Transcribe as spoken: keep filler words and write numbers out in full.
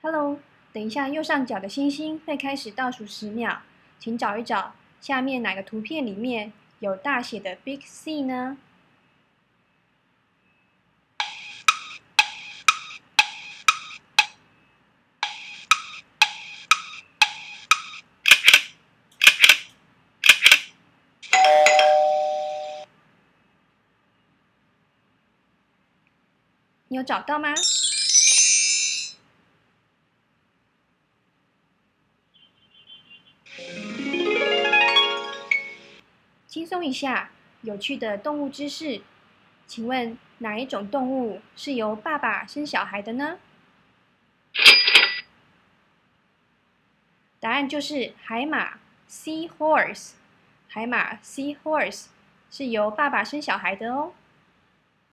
Hello，等一下右上角的星星会开始倒数十秒，请找一找下面哪个图片里面有大写的 Big C 呢？你有找到吗？轻松一下，有趣的动物知识。请问哪一种动物是由爸爸生小孩的呢？答案就是海马 （Seahorse）。海马 （Seahorse） 是由爸爸生小孩的哦。